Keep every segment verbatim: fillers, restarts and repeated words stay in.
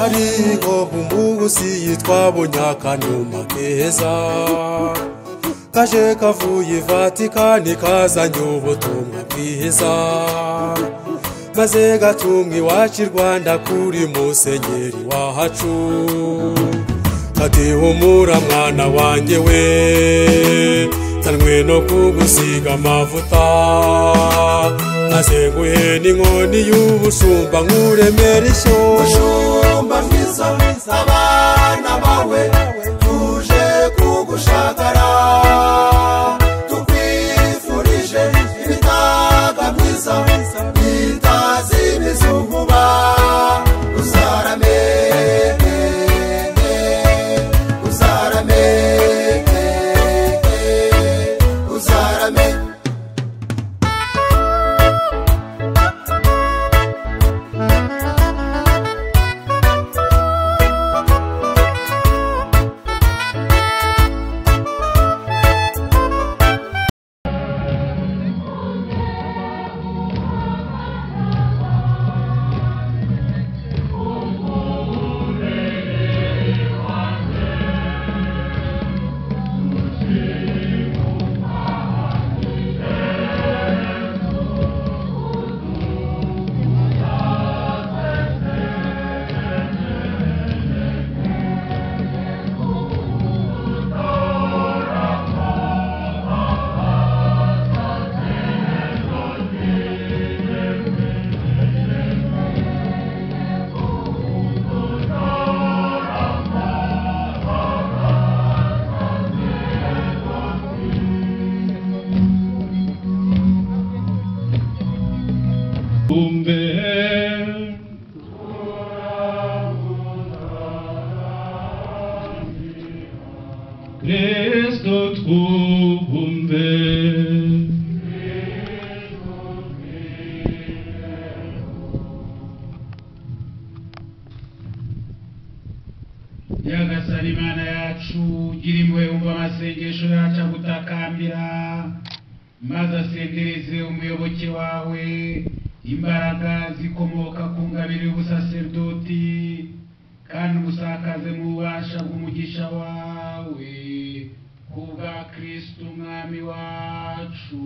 hariho umugusi yitwa Bunyakanuma keza kaje kavuye Vatikani kazanye ubutumwa bwiza maze gatumwe iwacu i Rwanda kuri Musenyeri wacu kati humura mwana wanjye we tanwe no kugusiga amavuta maze nguhe n'inkoni y'ubushumba nkuremera ishyo bushumba mwiza abana bawe tuje kugushagara tukwifurije ibitaga mwiza bitazi imizuba uzarame uzarame uzarame Cristo twumve Nyagasani Imana yacu gira impuhwe wumva amasengesho yacu agutakambira maze asendereze umuyoboke wawe imbaraga zikomoka ku ngabire y'ubusaserdoti kandi umusakaze mu bubasha bw'umugisha wawe kubwa Kristo umwami wacu.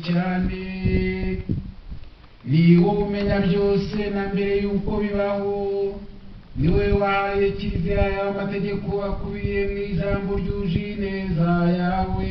cyane ni wowe umenya byose na mbere y'uko bibaho ni wowe wahaye kiliziya yawe amategeko akubiye mu ijambo ryuje ineza yawe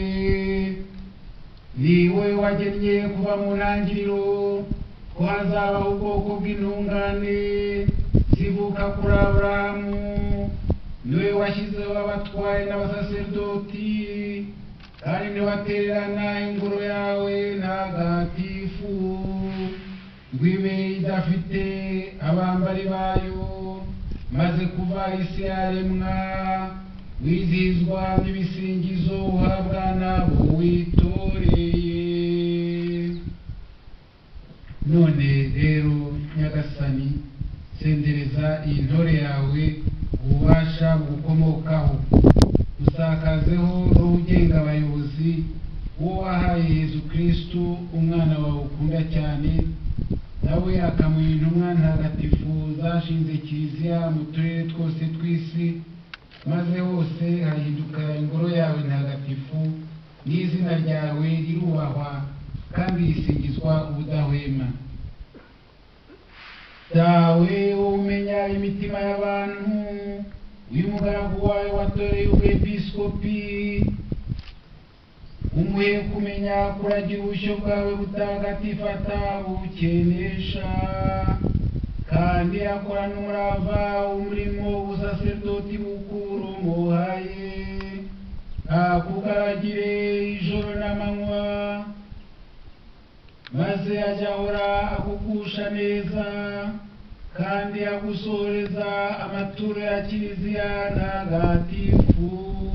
ni wowe wagennye kuva mu ntangiriro ko hazabaho ubwoko bw'intungane zivuka kuri Aburahamu ni wowe washyizeho abatware n'abasaserdoti kandi ntiwatererana ingoro yawe ntagatifu ngo ibe idafite abambari bayo maze kuva isi yaremwa wizihizwa n'ibisingizo uhabwa n'abo witoreye. None rero Nyagasani sendereza iyi ntore yawe ububasha bukomokaho usakazeho n'ugenga abayobozi uwo wahaye Yezu Kristu umwana wawe ukunda cyane nawe akamuha intumwa ntagatifu zashinze kiliziya mu turere twose tw'isi maze hose hahinduka ingoro yawe ntagatifu n'izina ryawe rirubahwa kandi risingizwa ubudahwema. Dawe umenya imitima y'abantu uyu mugaragu wawe watoreye ubwepiskopi umuhe kumenya kuragira ubushyo bwawe butagatifu atabukenesha kandi akorana umurava umurimo w'ubusaserdoti bukuru umuhaye akugaragire ijoro n'amanywa maze ajya ahora akugusha neza kandi agusoreza amaturo ya kiliziya ntagatifu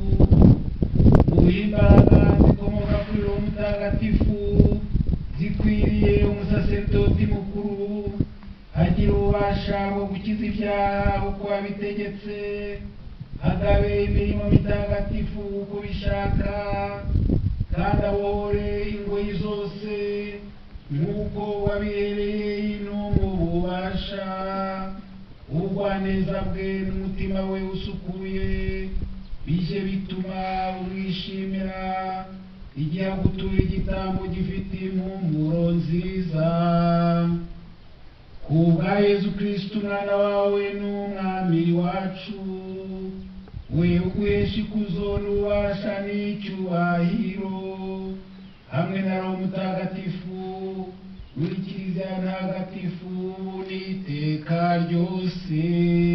uhimbaraga zikomoka kuri uwo mutagatifu zikwiriye umusaserdoti mukuru agira ububasha bwo gukiza ibyaha uko wabitegetse agabe imirimo mitagatifu uko bishaka kandi abohore ingoyi zose nk'uko wabihereye ino mu bubasha ubugwaneza bwe n'umutima we usukuye bije bituma umwishimira igihe agutura igitambo gifite impumuro nziza kubwa Yezu Kristu umwana wawe n'umwami wacu we uguhesha ikuzo n'ububasha n'icyubahiro hamwe na Roho Mutagatifu muri kiliziya ntagatifu n'iteka ryose.